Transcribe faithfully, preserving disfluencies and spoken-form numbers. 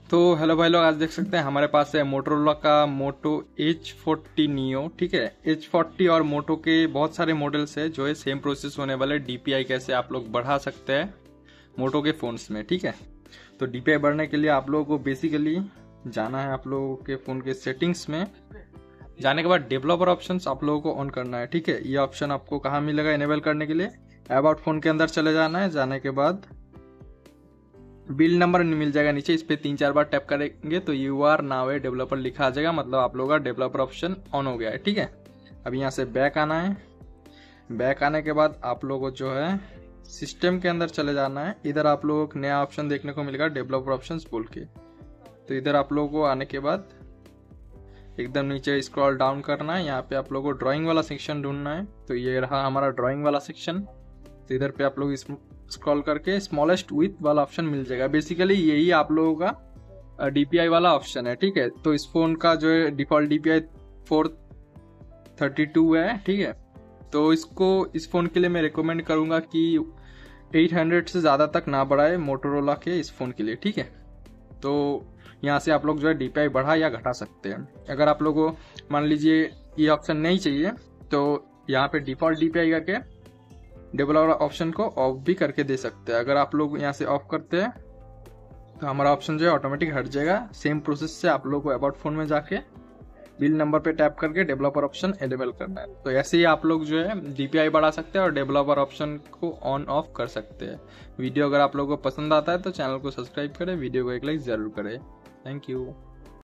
तो हेलो भाई लोग, आज देख सकते हैं हमारे पास है मोटोरोला का मोटो एच फोर्टी नियो। ठीक है, एच फोर्टी और मोटो के बहुत सारे मॉडल्स है जो है सेम प्रोसेस होने वाले। डीपीआई कैसे आप लोग बढ़ा सकते हैं मोटो के फोन्स में। ठीक है, तो डीपीआई बढ़ने के लिए आप लोगों को बेसिकली जाना है आप लोगों के फोन के सेटिंग्स में। जाने के बाद डेवलपर ऑप्शंस आप लोगों को ऑन करना है। ठीक है, ये ऑप्शन आपको कहाँ मिलेगा इनेबल करने के लिए? अबाउट फोन के अंदर चले जाना है। जाने के बाद बिल नंबर मिल जाएगा नीचे, इस पे तीन चार बार टैप करेंगे तो you are now a developer लिखा आ जाएगा, मतलब आप लोगों का डेवलपर ऑप्शन ऑन हो गया है। ठीक है, अब यहाँ से बैक आना है। बैक आने के बाद आप लोगों को जो है सिस्टम के अंदर चले जाना है। इधर आप लोगों को नया ऑप्शन देखने को मिलेगा डेवलपर ऑप्शंस बोल के। तो इधर आप लोगों को आने के बाद एकदम नीचे स्क्रॉल डाउन करना है। यहाँ पे आप लोगों को ड्राइंग वाला सेक्शन ढूंढना है। तो ये रहा हमारा ड्राइंग वाला सेक्शन। तो इधर पे आप लोग इस स्क्रॉल करके स्मॉलेस्ट विथ वाला ऑप्शन मिल जाएगा। बेसिकली यही आप लोगों का डीपीआई वाला ऑप्शन है। ठीक है, तो इस फोन का जो है default DPI four thirty two है। ठीक है, तो इसको इस फोन के लिए मैं रिकमेंड करूंगा कि एट हंड्रेड से ज़्यादा तक ना बढ़ाए मोटोरोला के इस फोन के लिए। ठीक है, तो यहाँ से आप लोग जो है डीपीआई बढ़ा या घटा सकते हैं। अगर आप लोगों को मान लीजिए ये ऑप्शन नहीं चाहिए तो यहाँ पे डिफॉल्ट डीपीआई करके डेवलपर ऑप्शन को ऑफ भी करके दे सकते हैं। अगर आप लोग यहाँ से ऑफ करते हैं तो हमारा ऑप्शन जो है ऑटोमेटिक हट जाएगा। सेम प्रोसेस से आप लोग को अबाउट फोन में जाके बिल नंबर पे टैप करके डेवलपर ऑप्शन एनेबल करना है। तो ऐसे ही आप लोग जो है डीपीआई बढ़ा सकते हैं और डेवलपर ऑप्शन को ऑन ऑफ कर सकते हैं। वीडियो अगर आप लोगों को पसंद आता है तो चैनल को सब्सक्राइब करें, वीडियो को एक लाइक जरूर करें। Thank you.